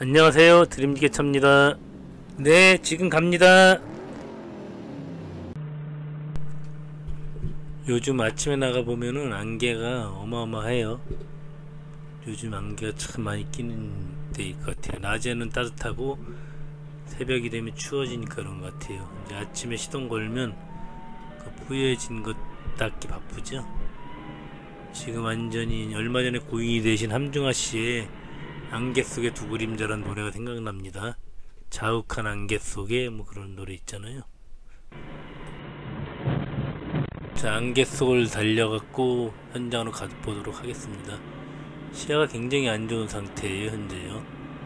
안녕하세요, 드림지게차입니다. 네, 지금 갑니다. 요즘 아침에 나가보면은 안개가 어마어마해요. 요즘 안개가 참 많이 끼는 데일 것 같아요. 낮에는 따뜻하고 새벽이 되면 추워지니까 그런 것 같아요. 이제 아침에 시동 걸면 그 부여해진 것 닦기 바쁘죠. 지금 완전히 얼마 전에 고인이 되신 함중아 씨의 안개 속의 두 그림자란 노래가 생각납니다. 자욱한 안개 속에 뭐 그런 노래 있잖아요. 자, 안개 속을 달려갖고 현장으로 가보도록 하겠습니다. 시야가 굉장히 안 좋은 상태예요, 현재요.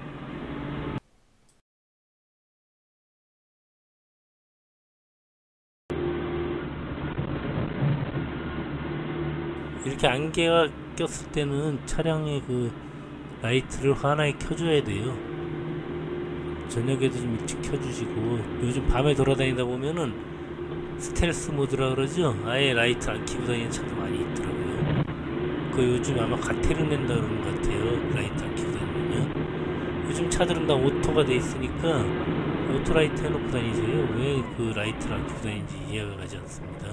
이렇게 안개가 꼈을 때는 차량의 그 라이트를 환하게 켜줘야 돼요. 저녁에도 좀 일찍 켜주시고, 요즘 밤에 돌아다니다 보면은 스텔스 모드라 그러죠. 아예 라이트 안 켜고 다니는 차도 많이 있더라고요. 그 요즘 아마 가태료 낸다 그러는 것 같아요. 라이트 안 켜고 다니면요. 요즘 차들은 다 오토가 돼 있으니까 오토 라이트 해놓고 다니세요. 왜 그 라이트를 안 켜고 다니는지 이해가 가지 않습니다.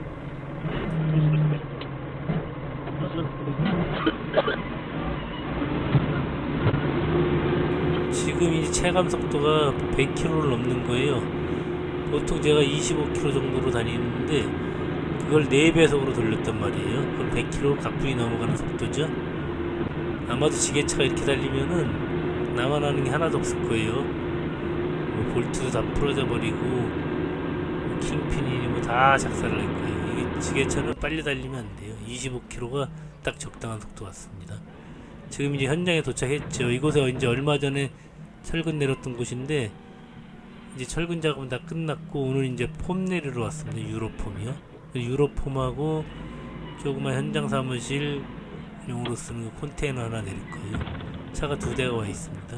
지금 이 체감 속도가 100km를 넘는 거예요. 보통 제가 25km 정도로 다니는데 그걸 4배속으로 돌렸단 말이에요. 그럼 100km 가뿐히 넘어가는 속도죠. 아마도 지게차가 이렇게 달리면은 나만 하는 게 하나도 없을 거예요. 뭐 볼트도 다 부러져 버리고 뭐 킹핀이 뭐 다 작살을 낼 거예요. 이게 지게차는 빨리 달리면 안 돼요. 25km가 딱 적당한 속도 같습니다. 지금 이제 현장에 도착했죠. 이곳에 이제 얼마 전에 철근 내렸던 곳인데 이제 철근 작업은 다 끝났고 오늘 이제 폼 내리러 왔습니다. 유로폼이요. 유로폼하고 조그만 현장 사무실 용으로 쓰는 컨테이너 하나 내릴 거예요. 차가 2대가 와 있습니다.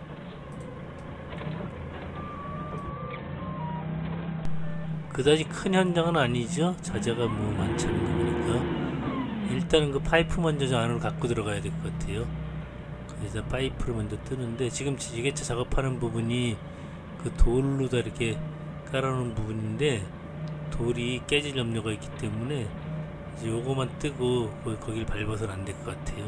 그다지 큰 현장은 아니죠. 자재가 뭐 많지 않은 거 보니까. 일단은 그 파이프 먼저 저 안으로 갖고 들어가야 될 것 같아요. 그래서 파이프를 먼저 뜨는데 지금 지게차 작업하는 부분이 그 돌로 다 이렇게 깔아놓은 부분인데 돌이 깨질 염려가 있기 때문에 이제 요거만 뜨고 거길 밟아서는 안 될 것 같아요.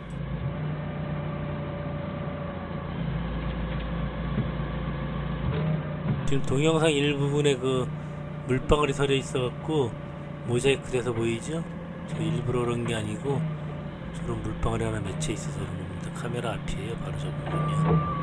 지금 동영상 일부분에 그 물방울이 서려 있어 갖고 모자이크 돼서 보이죠? 저 일부러 그런 게 아니고 저런 물방울이 하나 맺혀 있어서 그런 겁니다. 카메라 앞이에요. 바로 저 부분이요.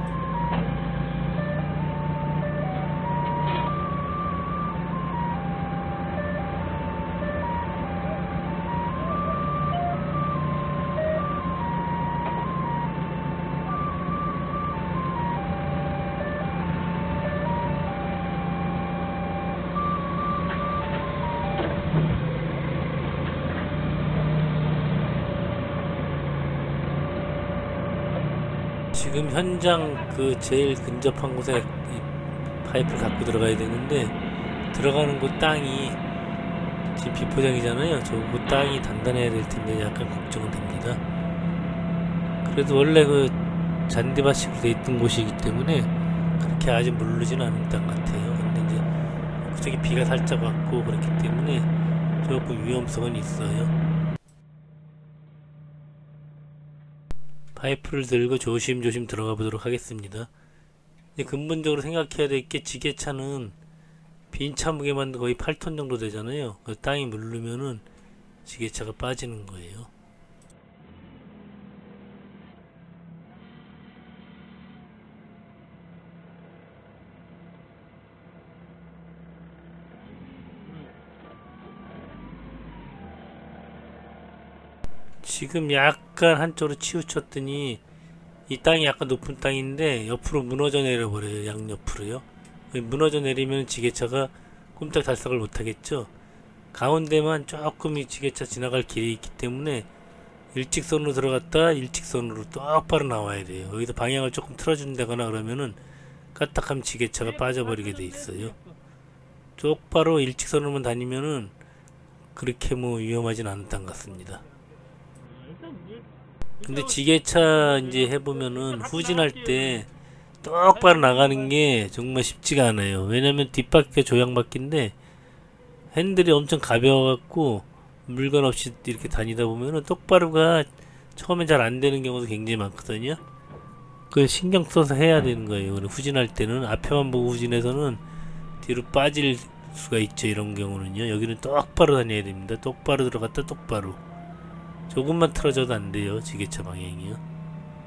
지금 현장 그 제일 근접한 곳에 이 파이프를 갖고 들어가야 되는데 들어가는 곳 땅이 지금 비포장이잖아요. 저 땅이 단단해야 될 텐데 약간 걱정은 됩니다. 그래도 원래 그 잔디밭식으로 돼 있던 곳이기 때문에 그렇게 아직 물르진 않은 땅 같아요. 근데 이제 그쪽에 비가 살짝 왔고 그렇기 때문에 조금 위험성은 있어요. 파이프를 들고 조심조심 들어가 보도록 하겠습니다. 근본적으로 생각해야 될 게 지게차는 빈차 무게만 거의 8톤 정도 되잖아요. 그 땅이 물르면은 지게차가 빠지는 거예요. 지금 약간 한쪽으로 치우쳤더니 이 땅이 약간 높은 땅인데 옆으로 무너져 내려버려요. 양옆으로요. 무너져 내리면 지게차가 꼼짝달싹을 못하겠죠. 가운데만 조금 이 지게차 지나갈 길이 있기 때문에 일직선으로 들어갔다 일직선으로 똑바로 나와야 돼요. 여기서 방향을 조금 틀어준다거나 그러면은 까딱하면 지게차가 빠져버리게 돼 있어요. 똑바로 일직선으로만 다니면은 그렇게 뭐 위험하진 않은 땅 같습니다. 근데 지게차 이제 해보면은 후진할 때 똑바로 나가는 게 정말 쉽지가 않아요. 왜냐면 뒷바퀴가 조향바퀴인데 핸들이 엄청 가벼워갖고 물건 없이 이렇게 다니다 보면은 똑바로가 처음엔 잘 안 되는 경우도 굉장히 많거든요. 그걸 신경 써서 해야 되는 거예요. 후진할 때는 앞에만 보고 후진해서는 뒤로 빠질 수가 있죠. 이런 경우는요. 여기는 똑바로 다녀야 됩니다. 똑바로 들어갔다 똑바로. 조금만 틀어져도 안 돼요. 지게차 방향이요.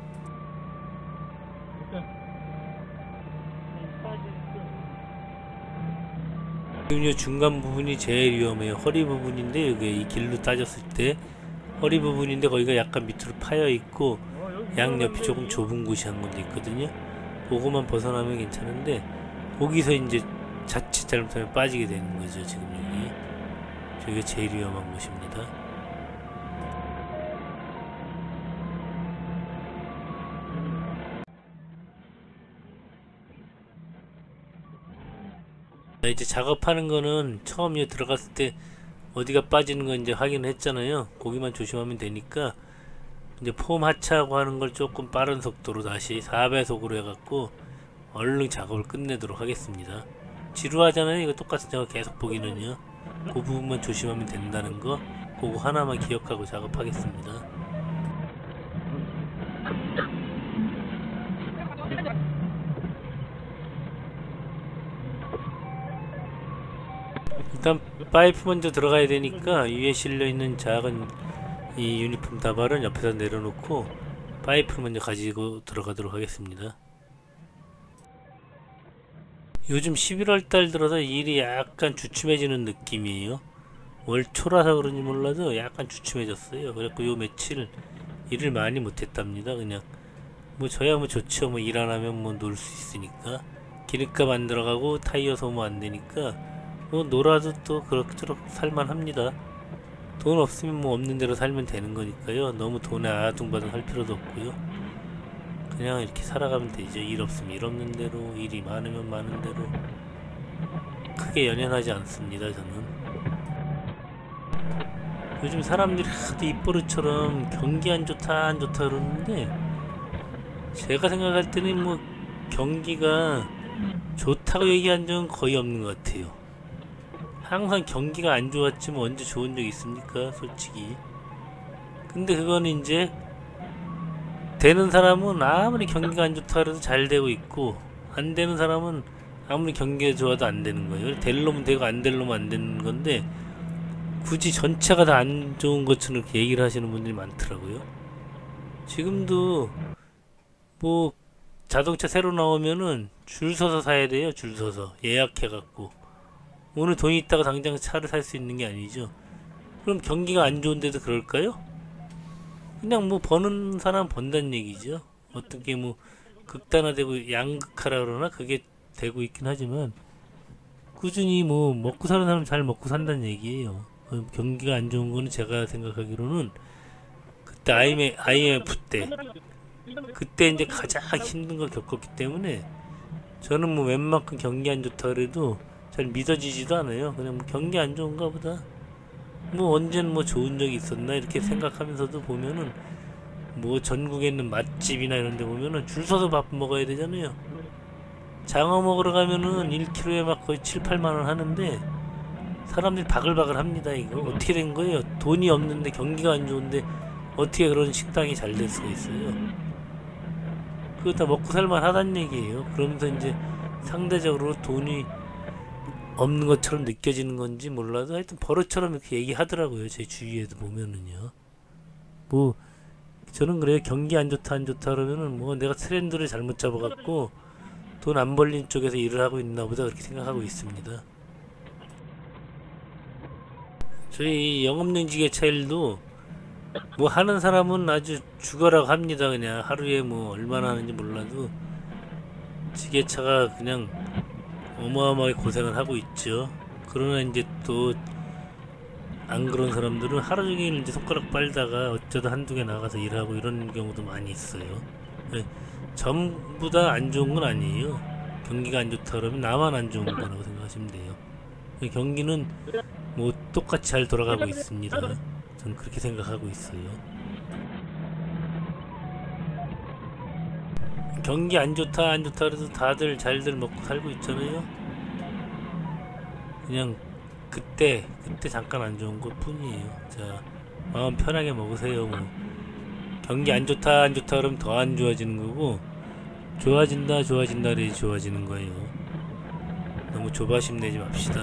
지금 요 중간 부분이 제일 위험해요. 허리 부분인데 여기 이 길로 따졌을 때 허리 부분인데 거기가 약간 밑으로 파여 있고 양옆이 조금 좁은 곳이 한 군데 있거든요. 그거만 벗어나면 괜찮은데 거기서 이제 자칫 잘못하면 빠지게 되는 거죠. 지금 여기 저게 제일 위험한 곳입니다. 이제 작업하는 거는 처음에 들어갔을 때 어디가 빠지는 거 이제 확인했잖아요. 거기만 조심하면 되니까 이제 폼 하차하고 하는 걸 조금 빠른 속도로 다시 4배속으로 해갖고 얼른 작업을 끝내도록 하겠습니다. 지루하잖아요. 이거 똑같은 작업 계속 보기는요. 그 부분만 조심하면 된다는 거 그거 하나만 기억하고 작업하겠습니다. 일단 파이프 먼저 들어가야 되니까 위에 실려있는 작은 이 유니폼 다발은 옆에다 내려놓고 파이프를 먼저 가지고 들어가도록 하겠습니다. 요즘 11월달 들어서 일이 약간 주춤해지는 느낌이에요. 월 초라서 그런지 몰라도 약간 주춤해졌어요. 그래갖고 요 며칠 일을 많이 못했답니다. 그냥 뭐 저야 뭐 좋죠. 뭐 일 안 하면 뭐 놀 수 있으니까. 기름값 안 들어가고 타이어 소모 안 되니까 뭐 놀아도 또 그럭저럭 살만합니다. 돈 없으면 뭐 없는 대로 살면 되는 거니까요. 너무 돈에 아둥바둥 할 필요도 없고요. 그냥 이렇게 살아가면 되죠. 일 없으면 일 없는 대로, 일이 많으면 많은 대로. 크게 연연하지 않습니다. 저는 요즘 사람들이 하도 입버릇처럼 경기 안 좋다 안 좋다 그러는데 제가 생각할 때는 뭐 경기가 좋다고 얘기한 적은 거의 없는 것 같아요. 항상 경기가 안 좋았지만 언제 좋은 적 있습니까? 솔직히. 근데 그거는 이제 되는 사람은 아무리 경기가 안 좋다 그래도 잘 되고 있고 안 되는 사람은 아무리 경기가 좋아도 안 되는 거예요. 될 놈은 되고 안 될 놈은 안 되는 건데 굳이 전체가 다 안 좋은 것처럼 이렇게 얘기를 하시는 분들이 많더라고요. 지금도 뭐 자동차 새로 나오면은 줄 서서 사야 돼요. 줄 서서 예약해갖고 오늘 돈이 있다가 당장 차를 살 수 있는 게 아니죠. 그럼 경기가 안 좋은데도 그럴까요? 그냥 뭐 버는 사람 번다는 얘기죠. 어떻게 뭐 극단화되고 양극화라 그러나 그게 되고 있긴 하지만 꾸준히 뭐 먹고 사는 사람 잘 먹고 산다는 얘기예요. 경기가 안 좋은 거는 제가 생각하기로는 그때 IMF 때 그때 이제 가장 힘든 걸 겪었기 때문에 저는 뭐 웬만큼 경기 안 좋다 그래도 잘 믿어지지도 않아요. 그냥 뭐 경기 안 좋은가 보다. 뭐 언제는 뭐 좋은 적이 있었나 이렇게 생각하면서도 보면은 뭐 전국에 있는 맛집이나 이런 데 보면은 줄 서서 밥 먹어야 되잖아요. 장어 먹으러 가면은 1kg에 막 거의 7, 8만원 하는데 사람들이 바글바글 합니다. 이거 어떻게 된 거예요? 돈이 없는데 경기가 안 좋은데 어떻게 그런 식당이 잘 될 수가 있어요? 그거 다 먹고 살만 하단 얘기예요. 그러면서 이제 상대적으로 돈이 없는 것처럼 느껴지는 건지 몰라도 하여튼 버릇처럼 이렇게 얘기하더라고요. 제 주위에도 보면은요. 뭐 저는 그래요. 경기 안 좋다 안 좋다 그러면은 뭐 내가 트렌드를 잘못 잡아갖고 돈 안 벌린 쪽에서 일을 하고 있나 보다 그렇게 생각하고 있습니다. 저희 영업용지게차 일도 뭐 하는 사람은 아주 죽어라고 합니다. 그냥 하루에 뭐 얼마나 하는지 몰라도 지게차가 그냥 어마어마하게 고생을 하고 있죠. 그러나 이제 또 안 그런 사람들은 하루 종일 이제 손가락 빨다가 어쩌다 한두 개 나가서 일하고 이런 경우도 많이 있어요. 네, 전부 다 안 좋은 건 아니에요. 경기가 안 좋다 그러면 나만 안 좋은 거라고 생각하시면 돼요. 경기는 뭐 똑같이 잘 돌아가고 있습니다. 저는 그렇게 생각하고 있어요. 경기 안 좋다 안 좋다 그래도 다들 잘들 먹고 살고 있잖아요. 그냥 그때 잠깐 안 좋은 것 뿐이에요. 자, 마음 편하게 먹으세요. 뭐 경기 안 좋다 안 좋다 그러면 더 안 좋아지는 거고, 좋아진다 그래야 좋아지는 거예요. 너무 조바심 내지 맙시다.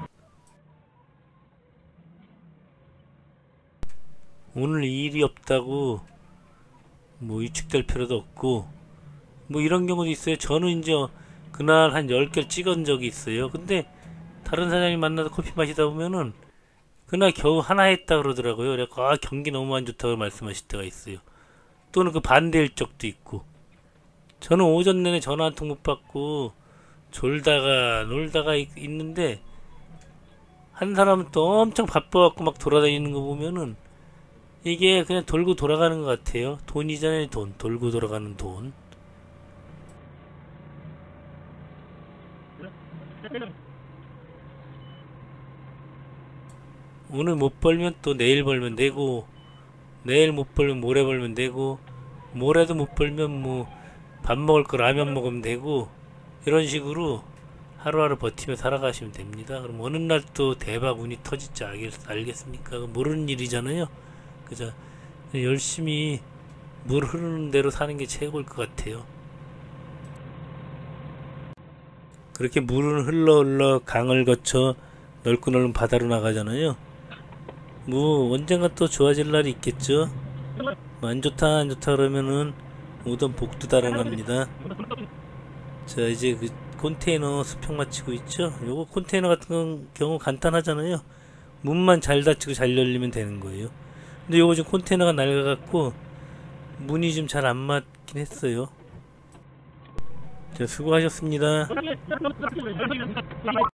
오늘 일이 없다고 뭐 위축될 필요도 없고, 뭐 이런 경우도 있어요. 저는 이제 그날 한 10개를 찍은 적이 있어요. 근데 다른 사장님 만나서 커피 마시다 보면은 그날 겨우 하나 했다 그러더라고요. 그래서 아, 경기 너무 안 좋다고 말씀하실 때가 있어요. 또는 그 반대일 적도 있고. 저는 오전 내내 전화 한 통 못 받고 졸다가 놀다가 있는데, 한 사람은 또 엄청 바빠갖고 막 돌아다니는 거 보면은 이게 그냥 돌고 돌아가는 것 같아요. 돈이잖아요. 돈. 돌고 돌아가는 돈. 오늘 못 벌면 또 내일 벌면 되고, 내일 못 벌면 모레 벌면 되고, 모레도 못 벌면 뭐 밥 먹을 거 라면 먹으면 되고, 이런 식으로 하루하루 버티며 살아가시면 됩니다. 그럼 어느 날 또 대박 운이 터질지 알겠습니까? 모르는 일이잖아요. 그죠? 열심히 물 흐르는 대로 사는 게 최고일 것 같아요. 그렇게 물은 흘러 강을 거쳐 넓고 넓은 바다로 나가잖아요. 뭐 언젠가 또 좋아질 날이 있겠죠. 뭐 안 좋다 그러면은 오던 복도 달아납니다. 자, 이제 그 컨테이너 수평 마치고 있죠. 요거 컨테이너 같은 경우 간단하잖아요. 문만 잘 닫히고 잘 열리면 되는 거예요. 근데 요거 지금 컨테이너가 낡아갖고 문이 좀 잘 안 맞긴 했어요. 자, 수고하셨습니다.